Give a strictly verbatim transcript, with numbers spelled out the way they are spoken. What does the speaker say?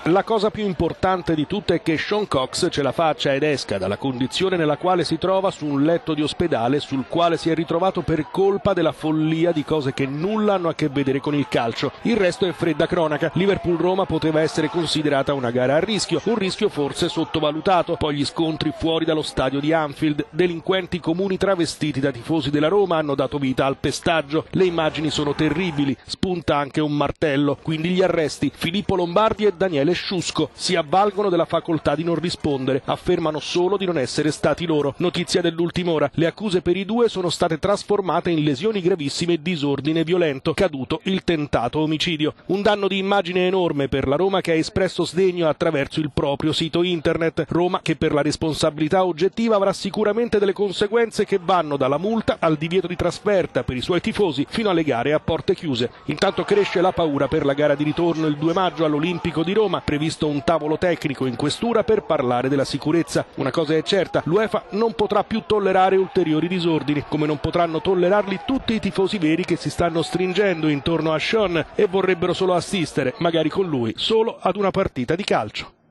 La cosa più importante di tutte è che Sean Cox ce la faccia ed esca dalla condizione nella quale si trova su un letto di ospedale sul quale si è ritrovato per colpa della follia di cose che nulla hanno a che vedere con il calcio. Il resto è fredda cronaca. Liverpool-Roma poteva essere considerata una gara a rischio, un rischio forse sottovalutato. Poi gli scontri fuori dallo stadio di Anfield, delinquenti comuni travestiti da tifosi della Roma hanno dato vita al pestaggio. Le immagini sono terribili, spunta anche un martello, quindi gli arresti. Filippo Lombardi e Daniele Sciusco si avvalgono della facoltà di non rispondere, affermano solo di non essere stati loro. Notizia dell'ultima ora: le accuse per i due sono state trasformate in lesioni gravissime e disordine violento, caduto il tentato omicidio. Un danno di immagine enorme per la Roma, che ha espresso sdegno attraverso il proprio sito internet. Roma che per la responsabilità oggettiva avrà sicuramente delle conseguenze che vanno dalla multa al divieto di trasferta per i suoi tifosi fino alle gare a porte chiuse. Intanto cresce la paura per la gara di ritorno il due maggio all'Olimpico di Roma, previsto un tavolo tecnico in questura per parlare della sicurezza. Una cosa è certa: l'UEFA non potrà più tollerare ulteriori disordini, come non potranno tollerarli tutti i tifosi veri che si stanno stringendo intorno a Sean e vorrebbero solo assistere, magari con lui, solo ad una partita di calcio.